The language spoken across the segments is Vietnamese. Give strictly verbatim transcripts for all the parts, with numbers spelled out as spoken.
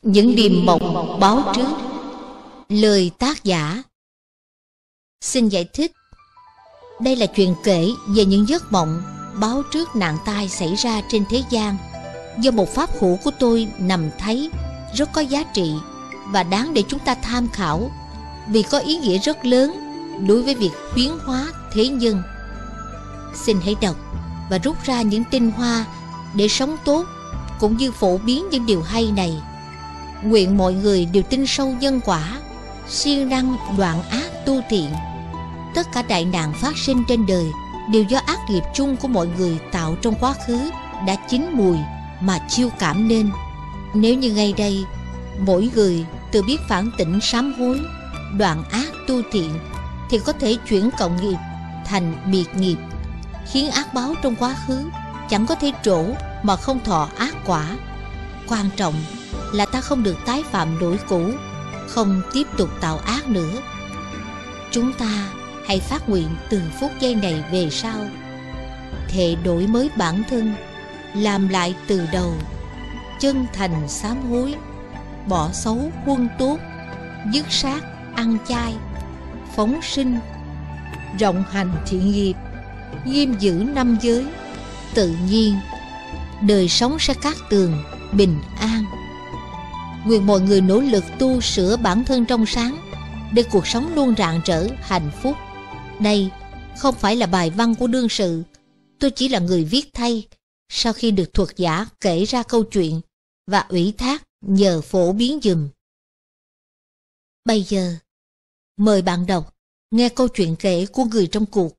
Những điềm mộng báo trước. Lời tác giả. Xin giải thích. Đây là chuyện kể về những giấc mộng báo trước nạn tai xảy ra trên thế gian, do một pháp hữu của tôi nằm thấy rất có giá trị và đáng để chúng ta tham khảo, vì có ý nghĩa rất lớn đối với việc huyến hóa thế nhân. Xin hãy đọc và rút ra những tinh hoa để sống tốt, cũng như phổ biến những điều hay này. Nguyện mọi người đều tin sâu nhân quả, siêng năng đoạn ác tu thiện. Tất cả đại nạn phát sinh trên đời đều do ác nghiệp chung của mọi người tạo trong quá khứ đã chín mùi mà chiêu cảm nên. Nếu như ngay đây mỗi người tự biết phản tỉnh sám hối, đoạn ác tu thiện, thì có thể chuyển cộng nghiệp thành biệt nghiệp, khiến ác báo trong quá khứ chẳng có thể trổ mà không thọ ác quả. Quan trọng là ta không được tái phạm lỗi cũ, không tiếp tục tạo ác nữa. Chúng ta hãy phát nguyện từ phút giây này về sau, thệ đổi mới bản thân, làm lại từ đầu, chân thành sám hối, bỏ xấu huân tốt, dứt sát ăn chay, phóng sinh, rộng hành thiện nghiệp, nghiêm giữ năm giới. Tự nhiên đời sống sẽ cát tường, bình an. Nguyện mọi người nỗ lực tu sửa bản thân trong sáng, để cuộc sống luôn rạng rỡ hạnh phúc. Đây không phải là bài văn của đương sự, tôi chỉ là người viết thay, sau khi được thuật giả kể ra câu chuyện và ủy thác nhờ phổ biến giùm. Bây giờ mời bạn đọc nghe câu chuyện kể của người trong cuộc.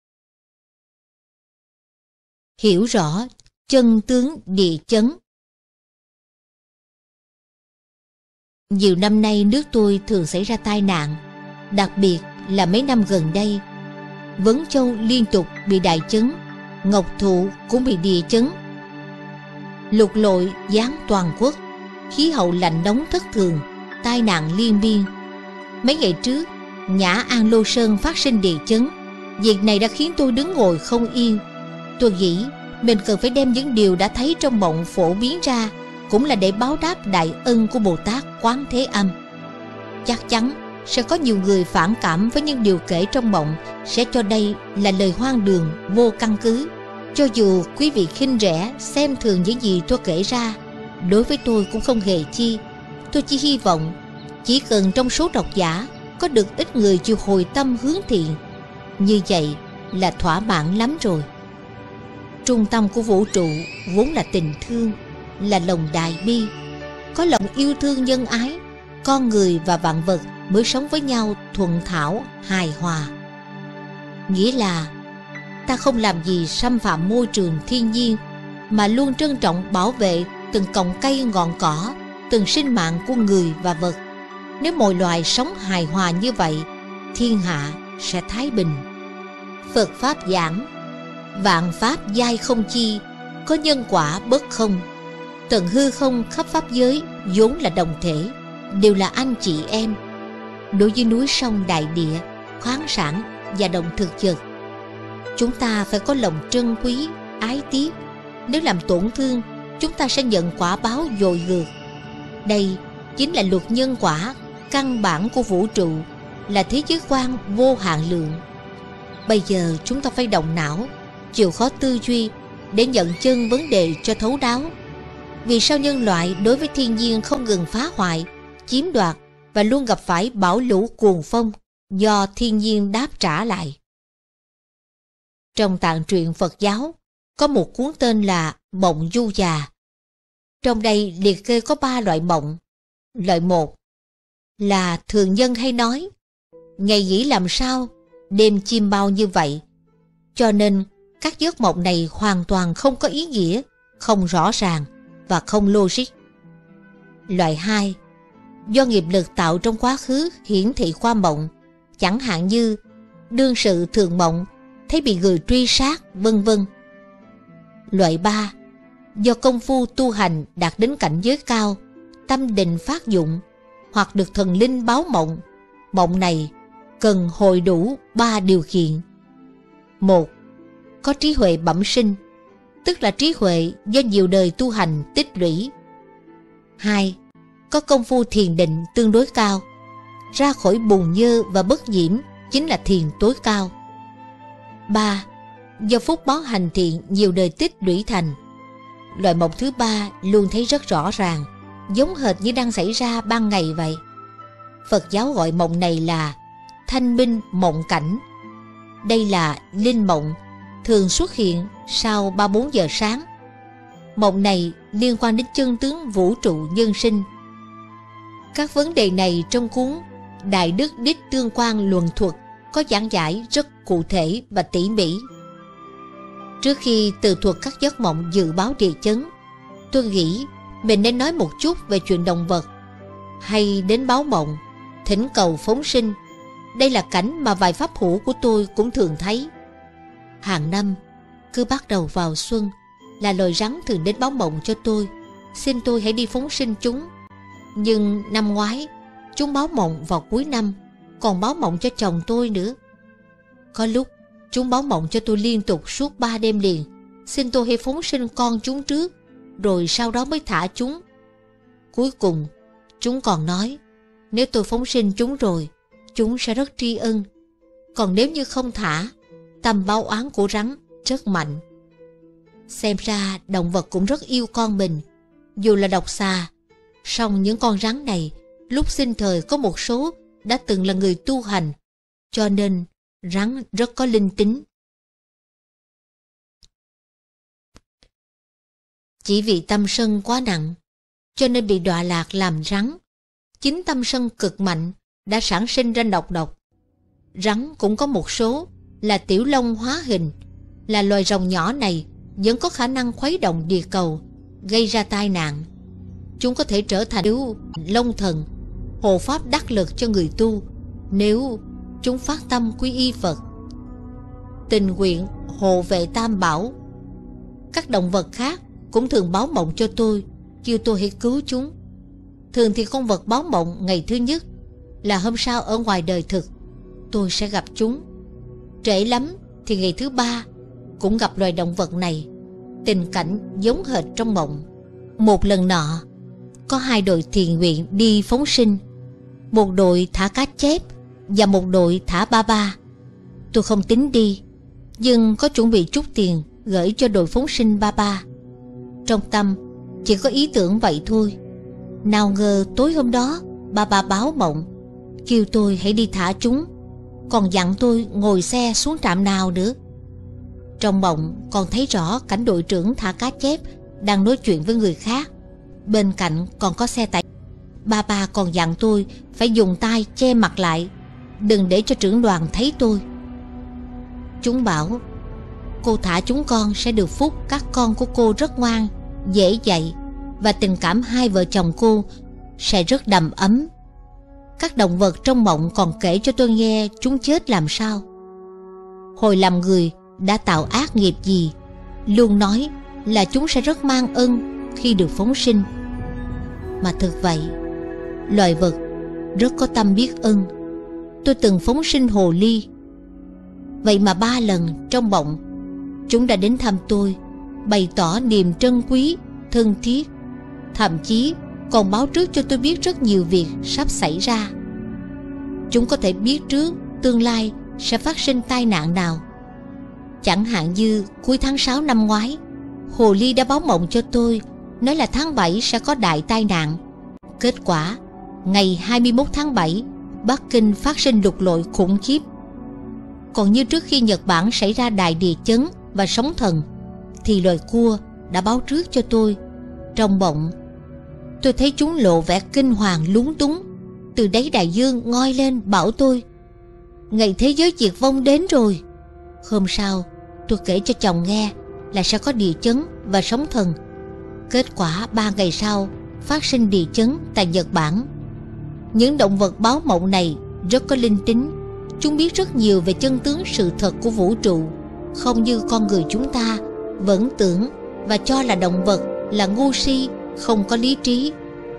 Hiểu rõ chân tướng địa chấn. Nhiều năm nay nước tôi thường xảy ra tai nạn, đặc biệt là mấy năm gần đây. Vấn Châu liên tục bị đại chấn, Ngọc Thụ cũng bị địa chấn. Lục lội giáng toàn quốc, khí hậu lạnh nóng thất thường, tai nạn liên miên. Mấy ngày trước, Nhã An Lô Sơn phát sinh địa chấn. Việc này đã khiến tôi đứng ngồi không yên. Tôi nghĩ mình cần phải đem những điều đã thấy trong mộng phổ biến ra, cũng là để báo đáp đại ân của Bồ Tát Quán Thế Âm. Chắc chắn sẽ có nhiều người phản cảm với những điều kể trong mộng, sẽ cho đây là lời hoang đường, vô căn cứ. Cho dù quý vị khinh rẻ, xem thường những gì tôi kể ra, đối với tôi cũng không hề chi. Tôi chỉ hy vọng chỉ cần trong số độc giả có được ít người chịu hồi tâm hướng thiện, như vậy là thỏa mãn lắm rồi. Trung tâm của vũ trụ vốn là tình thương, là lòng đại bi. Có lòng yêu thương nhân ái, con người và vạn vật mới sống với nhau thuận thảo, hài hòa. Nghĩa là ta không làm gì xâm phạm môi trường thiên nhiên, mà luôn trân trọng bảo vệ từng cọng cây ngọn cỏ, từng sinh mạng của người và vật. Nếu mọi loài sống hài hòa như vậy, thiên hạ sẽ thái bình. Phật Pháp giảng: vạn pháp giai không chi, có nhân quả bất không. Tận hư không khắp pháp giới vốn là đồng thể, đều là anh chị em. Đối với núi sông đại địa, khoáng sản và động thực vật, chúng ta phải có lòng trân quý, ái tiếc. Nếu làm tổn thương, chúng ta sẽ nhận quả báo dội ngược. Đây chính là luật nhân quả căn bản của vũ trụ, là thế giới quan vô hạn lượng. Bây giờ chúng ta phải động não, chịu khó tư duy để nhận chân vấn đề cho thấu đáo. Vì sao nhân loại đối với thiên nhiên không ngừng phá hoại, chiếm đoạt và luôn gặp phải bão lũ cuồng phong do thiên nhiên đáp trả lại? Trong tạng truyện Phật giáo có một cuốn tên là Mộng Du Già. Trong đây liệt kê có ba loại mộng. Loại một là thường nhân hay nói: ngày nghỉ làm sao, đêm chim bao như vậy. Cho nên các giấc mộng này hoàn toàn không có ý nghĩa, không rõ ràng và không logic. Loại hai, do nghiệp lực tạo trong quá khứ hiển thị qua mộng, chẳng hạn như đương sự thường mộng thấy bị người truy sát, vân vân. Loại ba, do công phu tu hành đạt đến cảnh giới cao, tâm định phát dụng, hoặc được thần linh báo mộng. Mộng này cần hội đủ ba điều kiện. Một, có trí huệ bẩm sinh, tức là trí huệ do nhiều đời tu hành tích lũy. Hai, có công phu thiền định tương đối cao. Ra khỏi bùn nhơ và bất nhiễm chính là thiền tối cao. Ba. Do phúc báo hành thiện nhiều đời tích lũy thành. Loại mộng thứ ba luôn thấy rất rõ ràng, giống hệt như đang xảy ra ban ngày vậy. Phật giáo gọi mộng này là thanh minh mộng cảnh. Đây là linh mộng, thường xuất hiện sau ba bốn giờ sáng. Mộng này liên quan đến chân tướng vũ trụ nhân sinh. Các vấn đề này trong cuốn Đại Đức Đích Tương Quan Luận Thuật có giảng giải rất cụ thể và tỉ mỉ. Trước khi từ thuật các giấc mộng dự báo địa chấn, tôi nghĩ mình nên nói một chút về chuyện động vật hay đến báo mộng, thỉnh cầu phóng sinh. Đây là cảnh mà vài pháp hữu của tôi cũng thường thấy. Hàng năm, cứ bắt đầu vào xuân là loài rắn thường đến báo mộng cho tôi, xin tôi hãy đi phóng sinh chúng. Nhưng năm ngoái, chúng báo mộng vào cuối năm, còn báo mộng cho chồng tôi nữa. Có lúc, chúng báo mộng cho tôi liên tục suốt ba đêm liền, xin tôi hãy phóng sinh con chúng trước, rồi sau đó mới thả chúng. Cuối cùng, chúng còn nói, nếu tôi phóng sinh chúng rồi, chúng sẽ rất tri ân. Còn nếu như không thả, tâm báo oán của rắn rất mạnh. Xem ra động vật cũng rất yêu con mình, dù là độc xà. Song những con rắn này, lúc sinh thời có một số đã từng là người tu hành, cho nên rắn rất có linh tính. Chỉ vì tâm sân quá nặng, cho nên bị đọa lạc làm rắn. Chính tâm sân cực mạnh đã sản sinh ra độc độc. Rắn cũng có một số là tiểu long hóa hình, là loài rồng nhỏ này vẫn có khả năng khuấy động địa cầu, gây ra tai nạn. Chúng có thể trở thành long thần, hộ pháp đắc lực cho người tu nếu chúng phát tâm quy y Phật, tình nguyện hộ vệ tam bảo. Các động vật khác cũng thường báo mộng cho tôi, kêu tôi hãy cứu chúng. Thường thì con vật báo mộng ngày thứ nhất là hôm sau ở ngoài đời thực tôi sẽ gặp chúng. Trễ lắm thì ngày thứ ba cũng gặp loài động vật này. Tình cảnh giống hệt trong mộng. Một lần nọ, có hai đội thiện nguyện đi phóng sinh, một đội thả cá chép và một đội thả ba ba. Tôi không tính đi, nhưng có chuẩn bị chút tiền gửi cho đội phóng sinh ba ba. Trong tâm chỉ có ý tưởng vậy thôi. Nào ngờ tối hôm đó ba ba báo mộng, kêu tôi hãy đi thả chúng, còn dặn tôi ngồi xe xuống trạm nào nữa. Trong mộng còn thấy rõ cảnh đội trưởng thả cá chép đang nói chuyện với người khác, bên cạnh còn có xe tải. Ba ba còn dặn tôi phải dùng tay che mặt lại, đừng để cho trưởng đoàn thấy tôi. Chúng bảo, cô thả chúng con sẽ được phúc, các con của cô rất ngoan, dễ dạy, và tình cảm hai vợ chồng cô sẽ rất đầm ấm. Các động vật trong mộng còn kể cho tôi nghe chúng chết làm sao. Hồi làm người đã tạo ác nghiệp gì, luôn nói là chúng sẽ rất mang ơn khi được phóng sinh. Mà thực vậy, loài vật rất có tâm biết ơn. Tôi từng phóng sinh hồ ly, vậy mà ba lần trong mộng chúng đã đến thăm tôi, bày tỏ niềm trân quý, thân thiết, thậm chí còn báo trước cho tôi biết rất nhiều việc sắp xảy ra. Chúng có thể biết trước tương lai sẽ phát sinh tai nạn nào. Chẳng hạn như cuối tháng sáu năm ngoái, hồ ly đã báo mộng cho tôi, nói là tháng bảy sẽ có đại tai nạn. Kết quả, ngày hai mươi mốt tháng bảy, Bắc Kinh phát sinh lụt lội khủng khiếp. Còn như trước khi Nhật Bản xảy ra đại địa chấn và sóng thần, thì loài cua đã báo trước cho tôi. Trong mộng, tôi thấy chúng lộ vẻ kinh hoàng lúng túng, từ đáy đại dương ngoi lên bảo tôi, ngày thế giới diệt vong đến rồi. Hôm sau, tôi kể cho chồng nghe là sẽ có địa chấn và sóng thần. Kết quả ba ngày sau phát sinh địa chấn tại Nhật Bản. Những động vật báo mộng này rất có linh tính. Chúng biết rất nhiều về chân tướng sự thật của vũ trụ, không như con người chúng ta vẫn tưởng và cho là động vật là ngu si, không có lý trí.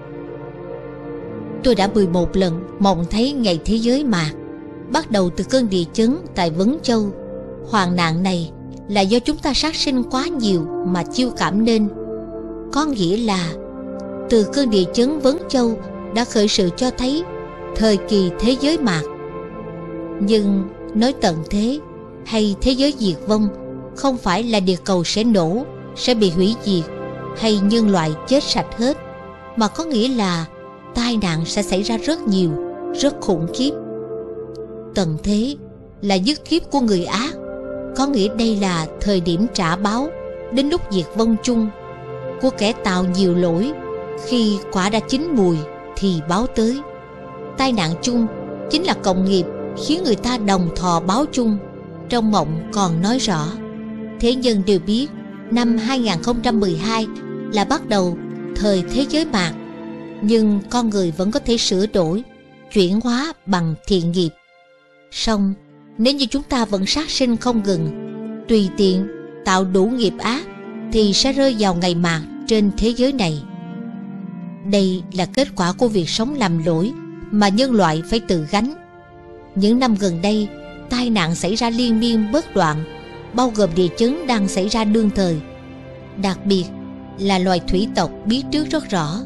Tôi đã mười một lần mộng thấy ngày thế giới mạt, bắt đầu từ cơn địa chấn tại Vấn Châu. Hoạn nạn này là do chúng ta sát sinh quá nhiều mà chiêu cảm nên. Có nghĩa là từ cơn địa chấn Vấn Châu đã khởi sự cho thấy thời kỳ thế giới mạt. Nhưng nói tận thế hay thế giới diệt vong không phải là địa cầu sẽ nổ, sẽ bị hủy diệt, hay nhân loại chết sạch hết, mà có nghĩa là tai nạn sẽ xảy ra rất nhiều, rất khủng khiếp. Tận thế là dứt kiếp của người ác, có nghĩa đây là thời điểm trả báo đến lúc diệt vong chung của kẻ tạo nhiều lỗi. Khi quả đã chín mùi thì báo tới. Tai nạn chung chính là cộng nghiệp khiến người ta đồng thọ báo chung. Trong mộng còn nói rõ, thế nhân đều biết năm hai không một hai là bắt đầu thời thế giới mạt, nhưng con người vẫn có thể sửa đổi, chuyển hóa bằng thiện nghiệp. Song nếu như chúng ta vẫn sát sinh không ngừng, tùy tiện tạo đủ nghiệp ác, thì sẽ rơi vào ngày mạt trên thế giới này. Đây là kết quả của việc sống làm lỗi mà nhân loại phải tự gánh. Những năm gần đây, tai nạn xảy ra liên miên bất đoạn, bao gồm địa chấn đang xảy ra đương thời. Đặc biệt là loài thủy tộc biết trước rất rõ.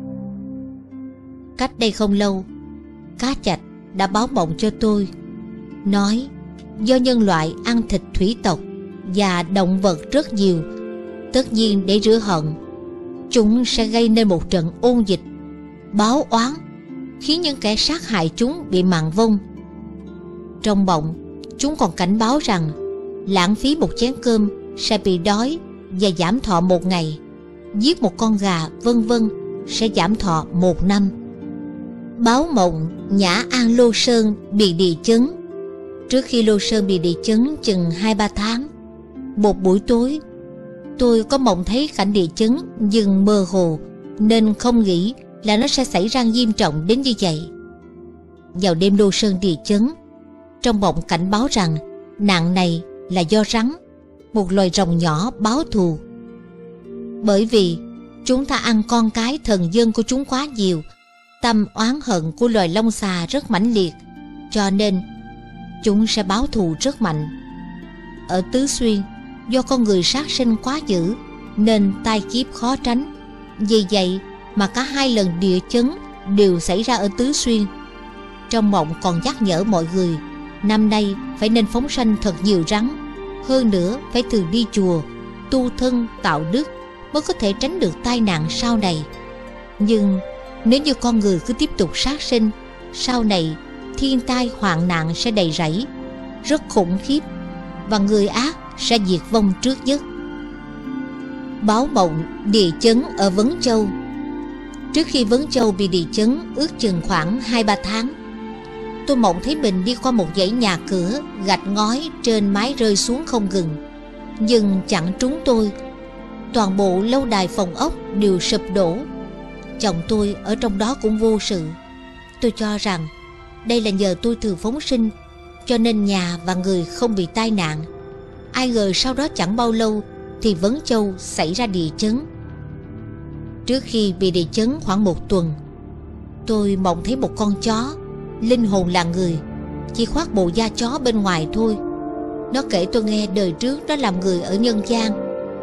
Cách đây không lâu, Cá Chạch đã báo mộng cho tôi, nói do nhân loại ăn thịt thủy tộc và động vật rất nhiều, tất nhiên để rửa hận, chúng sẽ gây nên một trận ôn dịch, báo oán, khiến những kẻ sát hại chúng bị mạng vong. Trong mộng, chúng còn cảnh báo rằng lãng phí một chén cơm sẽ bị đói và giảm thọ một ngày, giết một con gà vân vân sẽ giảm thọ một năm. Báo mộng Nhã An Lô Sơn bị địa chấn. Trước khi Lô Sơn bị địa chấn chừng hai ba tháng, một buổi tối tôi có mộng thấy cảnh địa chấn nhưng mơ hồ, nên không nghĩ là nó sẽ xảy ra nghiêm trọng đến như vậy. Vào đêm Lô Sơn địa chấn, trong mộng cảnh báo rằng nạn này là do rắn, một loài rồng nhỏ, báo thù. Bởi vì chúng ta ăn con cái thần dân của chúng quá nhiều, tâm oán hận của loài long xà rất mãnh liệt, cho nên chúng sẽ báo thù rất mạnh. Ở Tứ Xuyên, do con người sát sinh quá dữ nên tai kiếp khó tránh. Vì vậy mà cả hai lần địa chấn đều xảy ra ở Tứ Xuyên. Trong mộng còn nhắc nhở mọi người năm nay phải nên phóng sanh thật nhiều rắn, hơn nữa phải thường đi chùa tu thân tạo đức mới có thể tránh được tai nạn sau này. Nhưng nếu như con người cứ tiếp tục sát sinh, sau này thiên tai hoạn nạn sẽ đầy rẫy, rất khủng khiếp, và người ác sẽ diệt vong trước nhất. Báo mộng địa chấn ở Vấn Châu. Trước khi Vấn Châu bị địa chấn ước chừng khoảng hai ba tháng, tôi mộng thấy mình đi qua một dãy nhà cửa gạch ngói trên mái rơi xuống không ngừng, nhưng chẳng trúng tôi. Toàn bộ lâu đài phòng ốc đều sụp đổ. Chồng tôi ở trong đó cũng vô sự. Tôi cho rằng đây là nhờ tôi thường phóng sinh, cho nên nhà và người không bị tai nạn. Ai ngờ sau đó chẳng bao lâu thì Vấn Châu xảy ra địa chấn. Trước khi bị địa chấn khoảng một tuần, tôi mộng thấy một con chó, linh hồn là người, chỉ khoác bộ da chó bên ngoài thôi. Nó kể tôi nghe đời trước nó làm người ở nhân gian,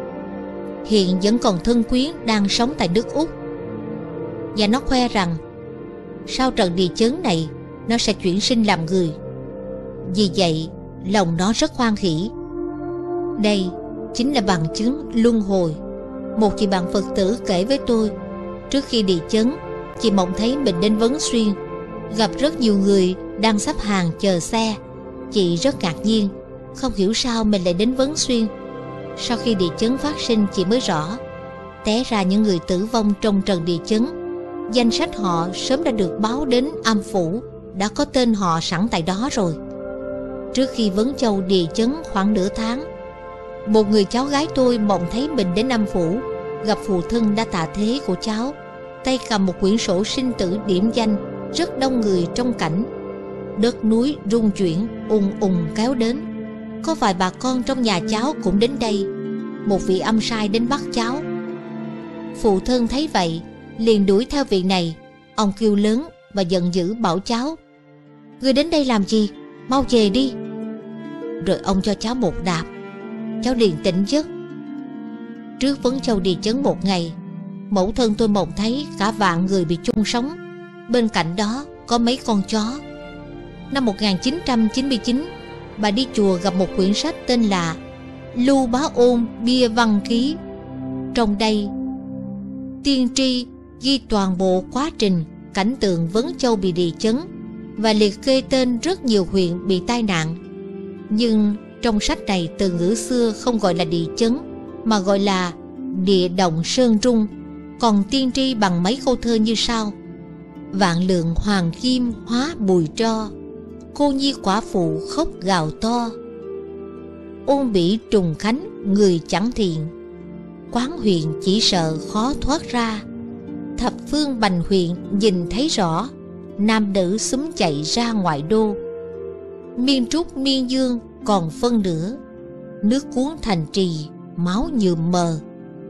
hiện vẫn còn thân quyến đang sống tại nước Úc, và nó khoe rằng sau trận địa chấn này nó sẽ chuyển sinh làm người. Vì vậy lòng nó rất hoan hỉ. Đây chính là bằng chứng luân hồi. Một chị bạn Phật tử kể với tôi, trước khi địa chấn, chị mộng thấy mình đến Vấn Xuyên, gặp rất nhiều người đang xếp hàng chờ xe. Chị rất ngạc nhiên, không hiểu sao mình lại đến Vấn Xuyên. Sau khi địa chấn phát sinh, chị mới rõ, té ra những người tử vong trong trận địa chấn, danh sách họ sớm đã được báo đến âm phủ, đã có tên họ sẵn tại đó rồi. Trước khi Vấn Châu địa chấn khoảng nửa tháng, một người cháu gái tôi mộng thấy mình đến âm phủ, gặp phụ thân đã tạ thế của cháu, tay cầm một quyển sổ sinh tử điểm danh, rất đông người trong cảnh. Đất núi rung chuyển, ùng ùng kéo đến. Có vài bà con trong nhà cháu cũng đến đây. Một vị âm sai đến bắt cháu. Phụ thân thấy vậy liền đuổi theo vị này. Ông kêu lớn và giận dữ bảo cháu: "Ngươi đến đây làm gì? Mau về đi!" Rồi ông cho cháu một đạp. Cháu liền tỉnh giấc. Trước Vấn Châu địa chấn một ngày, Mẫu thân tôi mộng thấy cả vạn người bị chôn sống, bên cạnh đó có mấy con chó. Năm một nghìn chín trăm chín mươi chín, bà đi chùa gặp một quyển sách tên là Lưu Bá Ôn Bia Văn Ký. Trong đây tiên tri ghi toàn bộ quá trình cảnh tượng Vấn Châu bị địa chấn và liệt kê tên rất nhiều huyện bị tai nạn. Nhưng trong sách này từ ngữ xưa không gọi là địa chấn mà gọi là địa động sơn rung. Còn tiên tri bằng mấy câu thơ như sau: vạn lượng hoàng kim hóa bùi tro, cô nhi quả phụ khóc gào to. Ôn bỉ trùng khánh người chẳng thiện, quán huyện chỉ sợ khó thoát ra. Thập phương bành huyện nhìn thấy rõ, nam nữ xúm chạy ra ngoại đô. Miên trúc miên dương còn phân nửa, nước cuốn thành trì máu nhuộm mờ.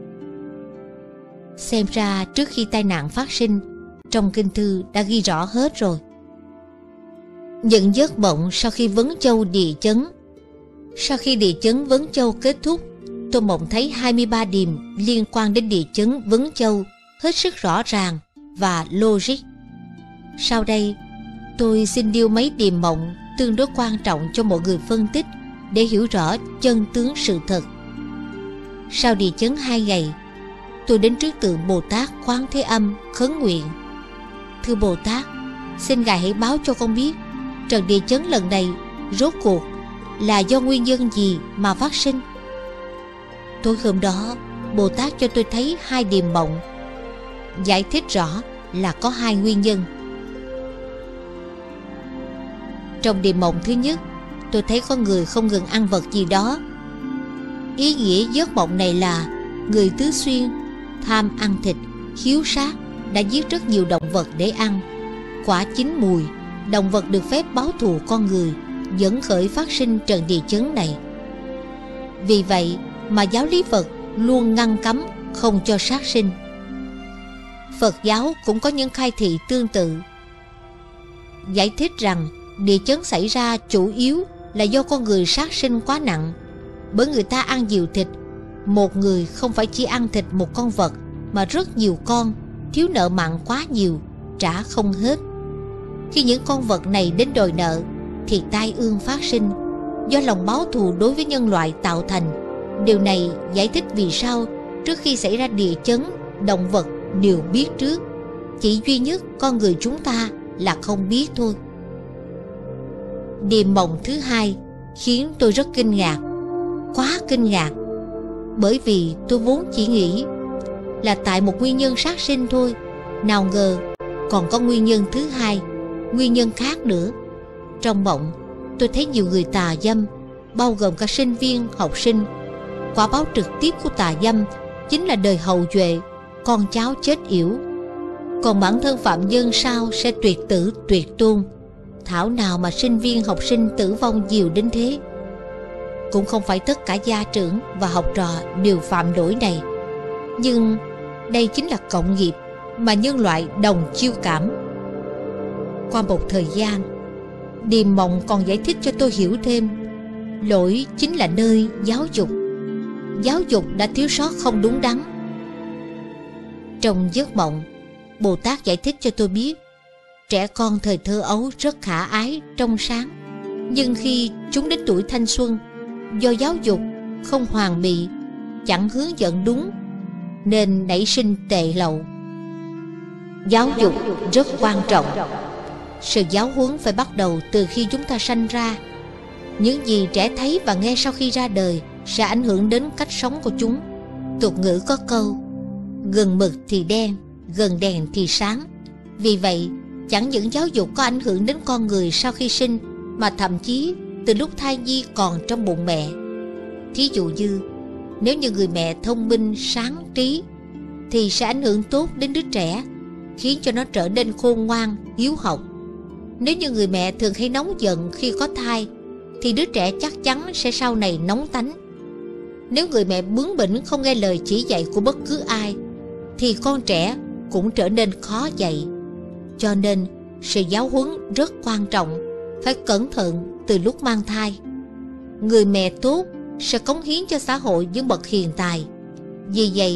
Xem ra trước khi tai nạn phát sinh, trong kinh thư đã ghi rõ hết rồi. Nhận giấc mộng sau khi Vấn Châu địa chấn. Sau khi địa chấn Vấn Châu kết thúc, tôi mộng thấy hai mươi ba điềm liên quan đến địa chấn Vấn Châu hết sức rõ ràng và logic. Sau đây, tôi xin điêu mấy điềm mộng tương đối quan trọng cho mọi người phân tích để hiểu rõ chân tướng sự thật. Sau địa chấn hai ngày, tôi đến trước tượng Bồ Tát Quán Thế Âm khấn nguyện: thưa Bồ Tát, xin Ngài hãy báo cho con biết trận địa chấn lần này rốt cuộc là do nguyên nhân gì mà phát sinh. Tối hôm đó, Bồ Tát cho tôi thấy hai điềm mộng, giải thích rõ là có hai nguyên nhân. Trong điềm mộng thứ nhất, tôi thấy có người không ngừng ăn vật gì đó. Ý nghĩa giấc mộng này là người Tứ Xuyên tham ăn thịt, hiếu sát đã giết rất nhiều động vật để ăn. Quả chín mùi, động vật được phép báo thù con người, dẫn khởi phát sinh trận địa chấn này. Vì vậy mà giáo lý Phật luôn ngăn cấm không cho sát sinh. Phật giáo cũng có những khai thị tương tự, giải thích rằng địa chấn xảy ra chủ yếu là do con người sát sinh quá nặng, bởi người ta ăn nhiều thịt. Một người không phải chỉ ăn thịt một con vật, mà rất nhiều con, thiếu nợ mặn quá nhiều, trả không hết. Khi những con vật này đến đòi nợ, thì tai ương phát sinh, do lòng báo thù đối với nhân loại tạo thành. Điều này giải thích vì sao trước khi xảy ra địa chấn, động vật đều biết trước, chỉ duy nhất con người chúng ta là không biết thôi. Điềm mộng thứ hai khiến tôi rất kinh ngạc, quá kinh ngạc, bởi vì tôi vốn chỉ nghĩ là tại một nguyên nhân sát sinh thôi, nào ngờ còn có nguyên nhân thứ hai, nguyên nhân khác nữa. Trong mộng, tôi thấy nhiều người tà dâm, bao gồm cả sinh viên, học sinh. Quả báo trực tiếp của tà dâm chính là đời hậu duệ, con cháu chết yểu. Còn bản thân phạm nhân sao sẽ tuyệt tử tuyệt tôn. Thảo nào mà sinh viên học sinh tử vong nhiều đến thế. Cũng không phải tất cả gia trưởng và học trò đều phạm lỗi này, nhưng đây chính là cộng nghiệp mà nhân loại đồng chiêu cảm. Qua một thời gian, điềm mộng còn giải thích cho tôi hiểu thêm, lỗi chính là nơi giáo dục. Giáo dục đã thiếu sót không đúng đắn. Trong giấc mộng, Bồ Tát giải thích cho tôi biết, trẻ con thời thơ ấu rất khả ái, trong sáng, nhưng khi chúng đến tuổi thanh xuân, do giáo dục không hoàn bị, chẳng hướng dẫn đúng, nên nảy sinh tệ lậu. Giáo dục rất quan trọng. Sự giáo huấn phải bắt đầu từ khi chúng ta sanh ra. Những gì trẻ thấy và nghe sau khi ra đời sẽ ảnh hưởng đến cách sống của chúng. Tục ngữ có câu, gần mực thì đen, gần đèn thì sáng. Vì vậy, chẳng những giáo dục có ảnh hưởng đến con người sau khi sinh, mà thậm chí từ lúc thai nhi còn trong bụng mẹ. Thí dụ như, nếu như người mẹ thông minh, sáng trí, thì sẽ ảnh hưởng tốt đến đứa trẻ, khiến cho nó trở nên khôn ngoan, hiếu học. Nếu như người mẹ thường hay nóng giận khi có thai, thì đứa trẻ chắc chắn sẽ sau này nóng tánh. Nếu người mẹ bướng bỉnh không nghe lời chỉ dạy của bất cứ ai, thì con trẻ cũng trở nên khó dạy. Cho nên, sự giáo huấn rất quan trọng, phải cẩn thận từ lúc mang thai. Người mẹ tốt sẽ cống hiến cho xã hội những bậc hiền tài. Vì vậy,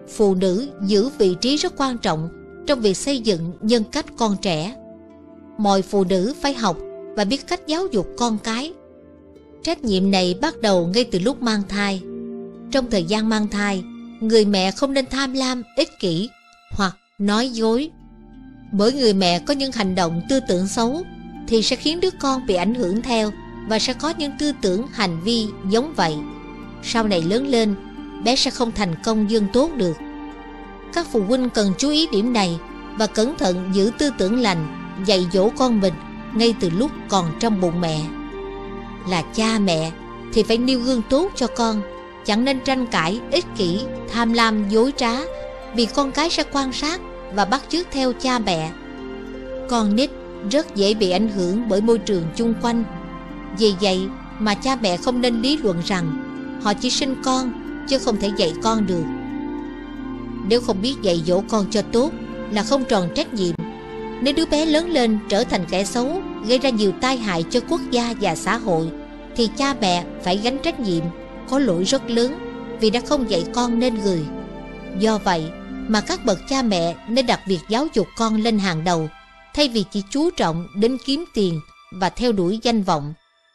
phụ nữ giữ vị trí rất quan trọng trong việc xây dựng nhân cách con trẻ. Mọi phụ nữ phải học và biết cách giáo dục con cái. Trách nhiệm này bắt đầu ngay từ lúc mang thai. Trong thời gian mang thai, người mẹ không nên tham lam, ích kỷ hoặc nói dối. Bởi người mẹ có những hành động tư tưởng xấu thì sẽ khiến đứa con bị ảnh hưởng theo và sẽ có những tư tưởng hành vi giống vậy. Sau này lớn lên, bé sẽ không thành công dương tốt được. Các phụ huynh cần chú ý điểm này và cẩn thận giữ tư tưởng lành, dạy dỗ con mình ngay từ lúc còn trong bụng mẹ. Là cha mẹ thì phải nêu gương tốt cho con, chẳng nên tranh cãi, ích kỷ, tham lam, dối trá, vì con cái sẽ quan sát và bắt chước theo cha mẹ. Con nít rất dễ bị ảnh hưởng bởi môi trường chung quanh. Vì vậy mà cha mẹ không nên lý luận rằng họ chỉ sinh con chứ không thể dạy con được. Nếu không biết dạy dỗ con cho tốt là không tròn trách nhiệm. Nếu đứa bé lớn lên trở thành kẻ xấu, gây ra nhiều tai hại cho quốc gia và xã hội, thì cha mẹ phải gánh trách nhiệm, có lỗi rất lớn vì đã không dạy con nên người. Do vậy mà các bậc cha mẹ nên đặt việc giáo dục con lên hàng đầu, thay vì chỉ chú trọng đến kiếm tiền và theo đuổi danh vọng.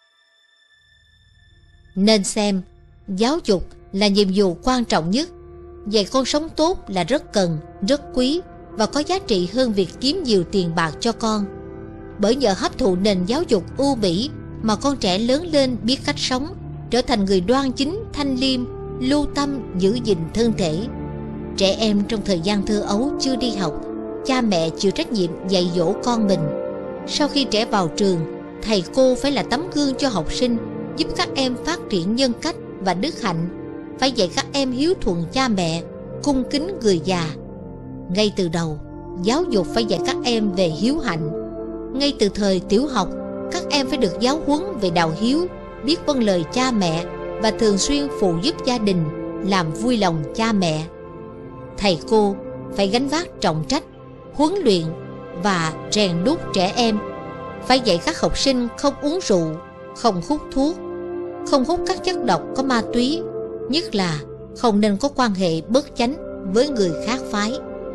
Nên xem giáo dục là nhiệm vụ quan trọng nhất. Dạy con sống tốt là rất cần, rất quý và có giá trị hơn việc kiếm nhiều tiền bạc cho con. Bởi nhờ hấp thụ nền giáo dục ưu mỹ mà con trẻ lớn lên biết cách sống, trở thành người đoan chính, thanh liêm, lưu tâm, giữ gìn thân thể. Trẻ em trong thời gian thơ ấu chưa đi học, cha mẹ chịu trách nhiệm dạy dỗ con mình. Sau khi trẻ vào trường, thầy cô phải là tấm gương cho học sinh, giúp các em phát triển nhân cách và đức hạnh. Phải dạy các em hiếu thuận cha mẹ, cung kính người già. Ngay từ đầu, giáo dục phải dạy các em về hiếu hạnh. Ngay từ thời tiểu học, các em phải được giáo huấn về đạo hiếu, biết vâng lời cha mẹ và thường xuyên phụ giúp gia đình, làm vui lòng cha mẹ. Thầy cô phải gánh vác trọng trách, huấn luyện và rèn đúc trẻ em. Phải dạy các học sinh không uống rượu, không hút thuốc, không hút các chất độc có ma túy, nhất là không nên có quan hệ bất chánh với người khác phái.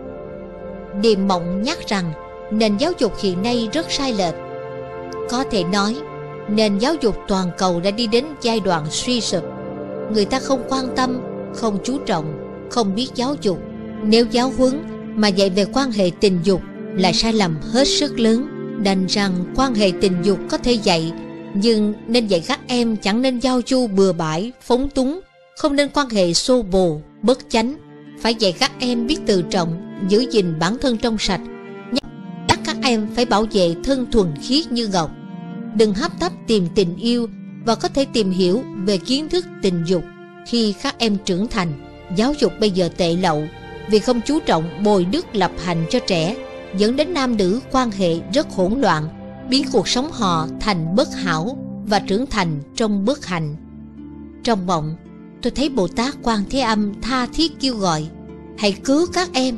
Điềm Mộng nhắc rằng nền giáo dục hiện nay rất sai lệch. Có thể nói, nền giáo dục toàn cầu đã đi đến giai đoạn suy sụp. Người ta không quan tâm, không chú trọng, không biết giáo dục. Nếu giáo huấn mà dạy về quan hệ tình dục là sai lầm hết sức lớn. Đành rằng quan hệ tình dục có thể dạy, nhưng nên dạy các em chẳng nên giao du bừa bãi, phóng túng, không nên quan hệ xô bồ, bất chánh. Phải dạy các em biết tự trọng, giữ gìn bản thân trong sạch. Nhắc các em phải bảo vệ thân thuần khiết như ngọc. Đừng hấp tấp tìm tình yêu và có thể tìm hiểu về kiến thức tình dục khi các em trưởng thành. Giáo dục bây giờ tệ lậu vì không chú trọng bồi đức lập hành cho trẻ, dẫn đến nam nữ quan hệ rất hỗn loạn, biến cuộc sống họ thành bất hảo và trưởng thành trong bất hạnh. Trong mộng, tôi thấy Bồ Tát Quan Thế Âm tha thiết kêu gọi: hãy cứu các em.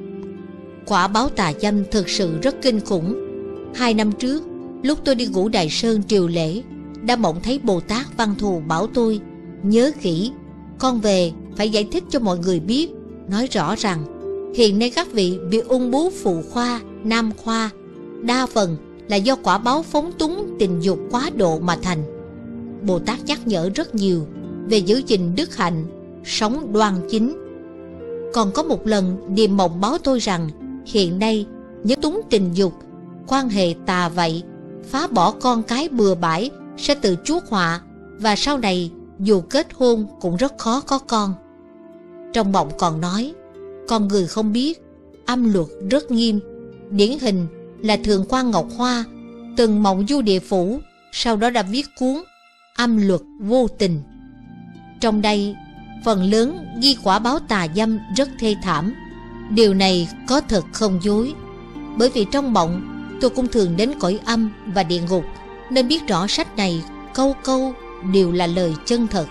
Quả báo tà dâm thực sự rất kinh khủng. Hai năm trước, lúc tôi đi Ngũ Đài Sơn triều lễ, đã mộng thấy Bồ Tát Văn Thù bảo tôi: nhớ kỹ, con về phải giải thích cho mọi người biết, nói rõ rằng hiện nay các vị bị ung bướu phụ khoa, nam khoa, đa phần là do quả báo phóng túng tình dục quá độ mà thành. Bồ Tát nhắc nhở rất nhiều về giữ gìn đức hạnh, sống đoan chính. Còn có một lần Điềm Mộng báo tôi rằng hiện nay nhấn túng tình dục, quan hệ tà vậy, phá bỏ con cái bừa bãi sẽ tự chuốc họa, và sau này dù kết hôn cũng rất khó có con. Trong mộng còn nói, con người không biết, âm luật rất nghiêm. Điển hình là Thượng quan Ngọc Hoa từng mộng du địa phủ, sau đó đã viết cuốn Âm luật vô tình. Trong đây, phần lớn ghi quả báo tà dâm rất thê thảm. Điều này có thật không dối. Bởi vì trong mộng, tôi cũng thường đến cõi âm và địa ngục, nên biết rõ sách này câu câu đều là lời chân thật.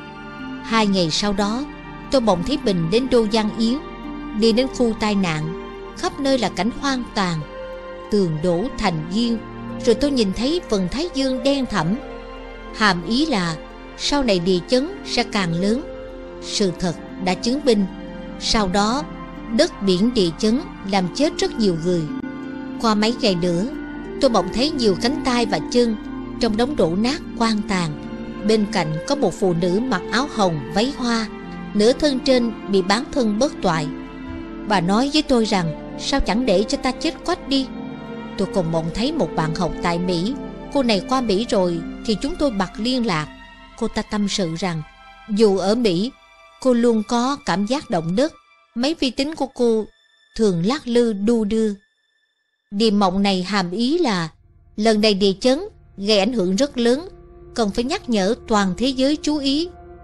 Hai ngày sau đó, tôi mộng thấy mình đến Đô Giang Yến, đi đến khu tai nạn, khắp nơi là cảnh hoang tàn, tường đổ thành nghiêng, rồi tôi nhìn thấy vầng thái dương đen thẳm. Hàm ý là sau này địa chấn sẽ càng lớn. Sự thật đã chứng minh, Sau đó đất biển địa chấn làm chết rất nhiều người. Qua mấy ngày nữa, tôi bỗng thấy nhiều cánh tay và chân trong đống đổ nát quan tàn. Bên cạnh có một phụ nữ mặc áo hồng váy hoa, nửa thân trên bị bán thân bất toại. Bà nói với tôi rằng sao chẳng để cho ta chết quách đi. Tôi còn mộng thấy một bạn học tại Mỹ. Cô này qua Mỹ rồi thì chúng tôi bật liên lạc. Cô ta tâm sự rằng dù ở Mỹ, cô luôn có cảm giác động đất. Mấy vi tính của cô thường lắc lư đu đưa. Điềm mộng này hàm ý là lần này địa chấn gây ảnh hưởng rất lớn, cần phải nhắc nhở toàn thế giới chú ý.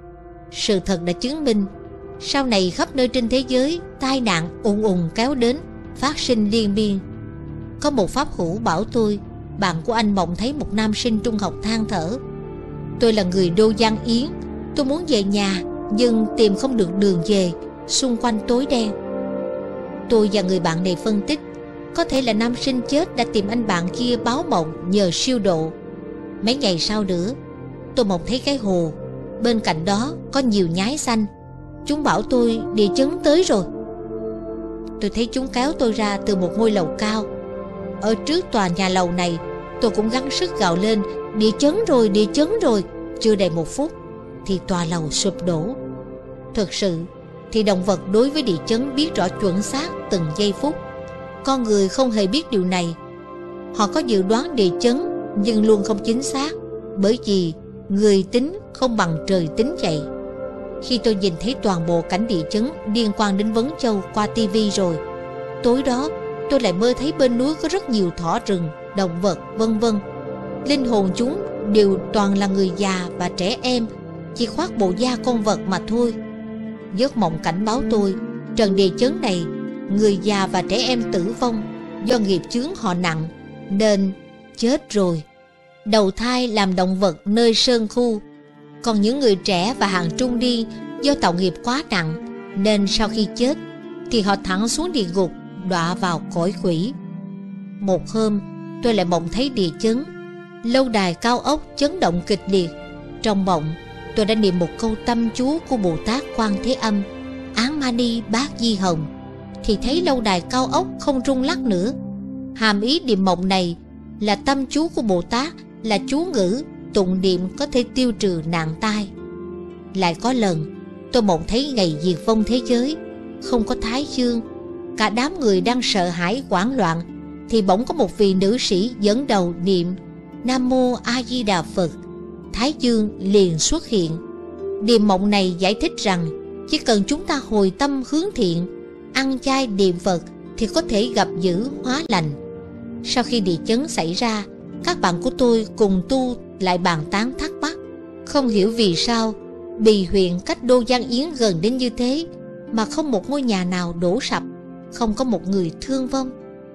Sự thật đã chứng minh, sau này khắp nơi trên thế giới tai nạn ùn ùn kéo đến, phát sinh liên miên. Có một pháp hữu bảo tôi, bạn của anh mộng thấy một nam sinh trung học than thở: tôi là người Đô Giang Yến, tôi muốn về nhà nhưng tìm không được đường về, xung quanh tối đen. Tôi và người bạn này phân tích, có thể là nam sinh chết đã tìm anh bạn kia báo mộng nhờ siêu độ. Mấy ngày sau nữa, tôi mộng thấy cái hồ, bên cạnh đó có nhiều nhái xanh. Chúng bảo tôi địa chấn tới rồi. Tôi thấy chúng kéo tôi ra từ một ngôi lầu cao. Ở trước tòa nhà lầu này, tôi cũng gắng sức gào lên địa chấn rồi, địa chấn rồi. Chưa đầy một phút thì tòa lầu sụp đổ. Thực sự thì động vật đối với địa chấn biết rõ chuẩn xác từng giây phút. Con người không hề biết điều này. Họ có dự đoán địa chấn nhưng luôn không chính xác, bởi vì người tính không bằng trời tính vậy. Khi tôi nhìn thấy toàn bộ cảnh địa chấn liên quan đến Vấn Châu qua tivi rồi, tối đó tôi lại mơ thấy bên núi có rất nhiều thỏ rừng, động vật vân vân. Linh hồn chúng đều toàn là người già và trẻ em, chỉ khoác bộ da con vật mà thôi. Giấc mộng cảnh báo tôi, trận địa chấn này, người già và trẻ em tử vong do nghiệp chướng họ nặng nên chết rồi, đầu thai làm động vật nơi sơn khu. Còn những người trẻ và hàng trung niên do tạo nghiệp quá nặng nên sau khi chết thì họ thẳng xuống địa ngục, đọa vào cõi quỷ. Một hôm tôi lại mộng thấy địa chấn, lâu đài cao ốc chấn động kịch liệt. Trong mộng tôi đã niệm một câu tâm chú của Bồ Tát Quan Thế Âm, Án Mani Bát Di Hồng, thì thấy lâu đài cao ốc không rung lắc nữa. Hàm ý niệm mộng này là tâm chú của Bồ Tát là chú ngữ tụng niệm có thể tiêu trừ nạn tai. Lại có lần tôi mộng thấy ngày diệt vong thế giới, không có thái dương, cả đám người đang sợ hãi hoảng loạn, thì bỗng có một vị nữ sĩ dẫn đầu niệm Nam Mô A Di Đà Phật, thái dương liền xuất hiện. Điềm mộng này giải thích rằng chỉ cần chúng ta hồi tâm hướng thiện, ăn chay niệm Phật thì có thể gặp dữ hóa lành. Sau khi địa chấn xảy ra, các bạn của tôi cùng tu lại bàn tán thắc mắc, không hiểu vì sao Bì huyện cách Đô Giang Yến gần đến như thế mà không một ngôi nhà nào đổ sập, không có một người thương vong.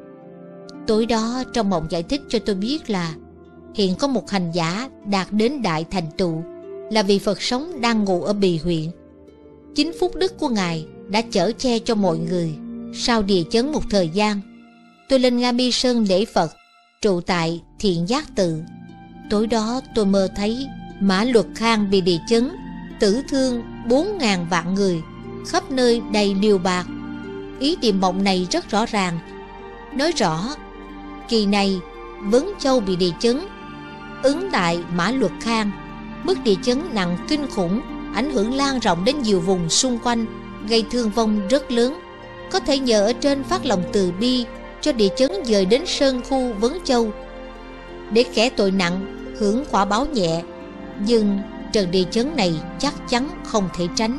Tối đó trong mộng giải thích cho tôi biết là hiện có một hành giả đạt đến đại thành tựu, là vị Phật sống đang ngụ ở Bì huyện. Chính phúc đức của Ngài đã chở che cho mọi người. Sau địa chấn một thời gian, tôi lên Nga Mi Sơn lễ Phật, trụ tại Thiện Giác Tự. Tối đó tôi mơ thấy Mã Luật Khang bị địa chấn, tử thương bốn ngàn vạn người, khắp nơi đầy liều bạc. Ý điềm mộng này rất rõ ràng, nói rõ kỳ này Vấn Châu bị địa chấn, ứng tại Mã Luật Khang. Mức địa chấn nặng kinh khủng, ảnh hưởng lan rộng đến nhiều vùng xung quanh, gây thương vong rất lớn. Có thể nhờ ở trên phát lòng từ bi cho địa chấn dời đến sơn khu Vấn Châu, để kẻ tội nặng hưởng quả báo nhẹ. Nhưng trận địa chấn này chắc chắn không thể tránh.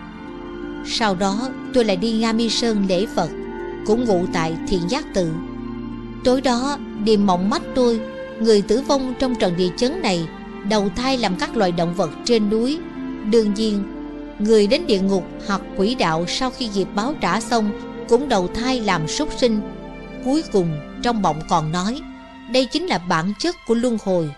Sau đó tôi lại đi Nga Mi Sơn lễ Phật, cũng ngụ tại Thiện Giác Tự. Tối đó điềm mộng mắt tôi, người tử vong trong trận địa chấn này đầu thai làm các loài động vật trên núi. Đương nhiên, người đến địa ngục hoặc quỷ đạo sau khi nghiệp báo trả xong cũng đầu thai làm súc sinh. Cuối cùng trong mộng còn nói đây chính là bản chất của luân hồi.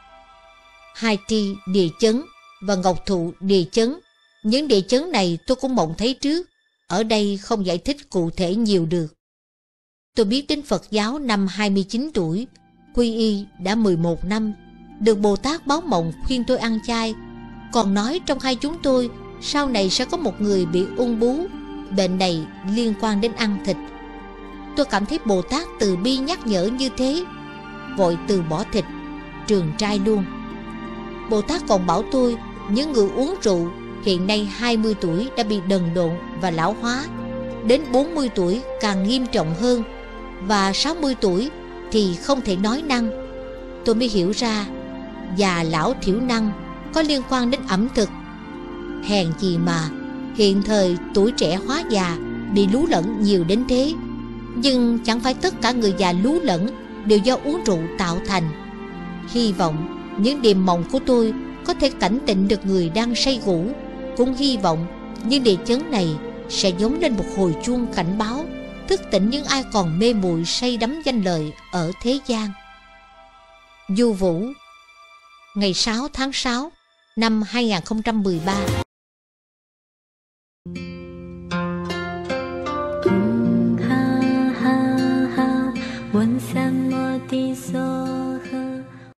Haiti địa chấn và Ngọc Thụ địa chấn, những địa chấn này tôi cũng mộng thấy trước, ở đây không giải thích cụ thể nhiều được. Tôi biết đến Phật giáo năm hai mươi chín tuổi, quy y đã mười một năm, được Bồ Tát báo mộng khuyên tôi ăn chay, còn nói trong hai chúng tôi sau này sẽ có một người bị ung bú, bệnh này liên quan đến ăn thịt. Tôi cảm thấy Bồ Tát từ bi nhắc nhở như thế, vội từ bỏ thịt, trường trai luôn. Bồ Tát còn bảo tôi, những người uống rượu hiện nay hai mươi tuổi đã bị đần độn và lão hóa, đến bốn mươi tuổi càng nghiêm trọng hơn, và sáu mươi tuổi thì không thể nói năng. Tôi mới hiểu ra già lão thiểu năng có liên quan đến ẩm thực. Hèn gì mà hiện thời tuổi trẻ hóa già, bị lú lẫn nhiều đến thế. Nhưng chẳng phải tất cả người già lú lẫn đều do uống rượu tạo thành. Hy vọng những điềm mộng của tôi có thể cảnh tỉnh được người đang say ngủ. Cũng hy vọng những địa chấn này sẽ giống lên một hồi chuông cảnh báo, thức tỉnh những ai còn mê muội say đắm danh lợi ở thế gian. Du Vũ, ngày sáu tháng sáu năm hai nghìn không trăm mười ba.